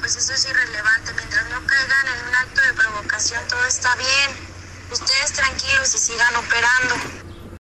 pues eso es irrelevante. Mientras no caigan en un acto de provocación, todo está bien. Ustedes tranquilos y sigan operando.